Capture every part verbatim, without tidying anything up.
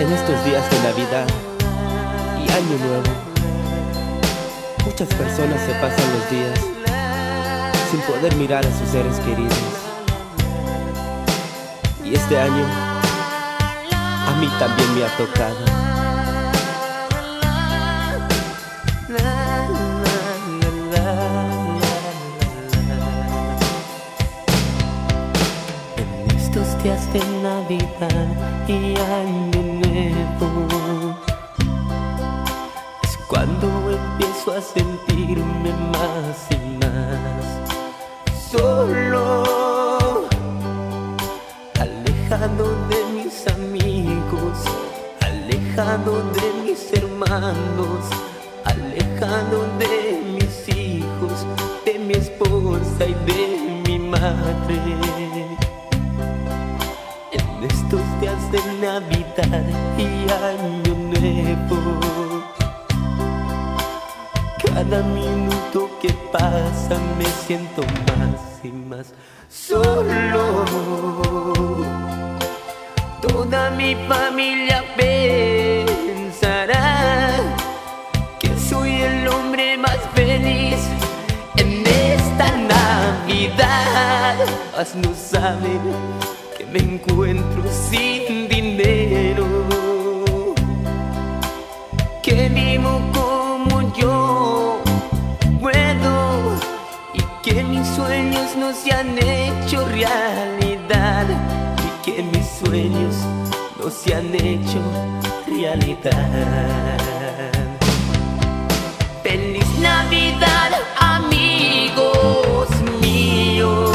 En estos días de Navidad y Año Nuevo, muchas personas se pasan los días sin poder mirar a sus seres queridos. Y este año a mí también me ha tocado. En estos días de Navidad y Año Nuevo es cuando empiezo a sentirme más y más solo, alejado de mis amigos, alejado de mis hermanos, alejado de mis hijos, de mi esposa y de mi madre. En estos días de Navidad y Año Nuevo, cada minuto que pasa me siento más y más solo. Toda mi familia pensará que soy el hombre más feliz en esta Navidad, mas no saben que me encuentro sin dinero, que vivo como yo puedo y que mis sueños no se han hecho realidad, y que mis sueños no se han hecho realidad. Feliz Navidad, amigos míos.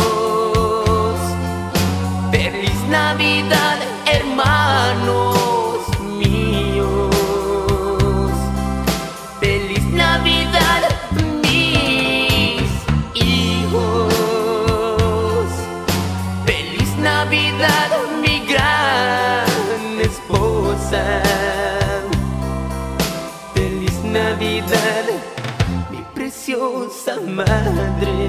Feliz Navidad, hermanos míos. Feliz Navidad, mis hijos. Feliz Navidad, mi gran esposa. Feliz Navidad, mi preciosa madre.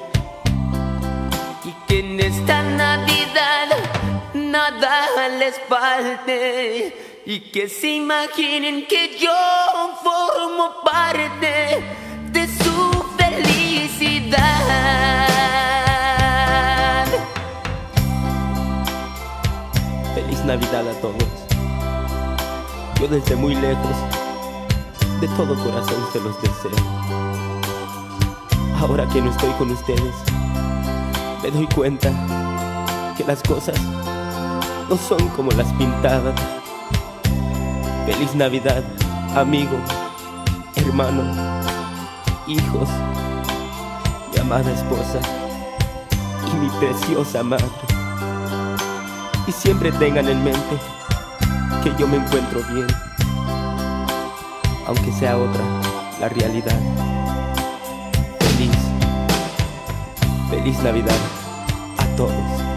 Y que en esta Navidad nada les falte, y que se imaginen que yo formo parte de su felicidad. Feliz Navidad a todos. Yo desde muy lejos, de todo corazón se los deseo. Ahora que no estoy con ustedes, me doy cuenta que las cosas no son como las pintaban. Feliz Navidad, amigo, hermano, hijos, mi amada esposa y mi preciosa madre. Y siempre tengan en mente que yo me encuentro bien, aunque sea otra la realidad. Feliz, feliz Navidad a todos.